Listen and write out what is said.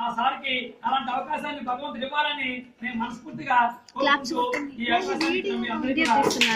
సార్కి అలాంటి అవకాశాన్ని భగవంతుడు ఇవ్వాలని నేను మనస్ఫూర్తిగా కోరుకుంటూ ఈ అవకాశాన్ని మీ అందరికీ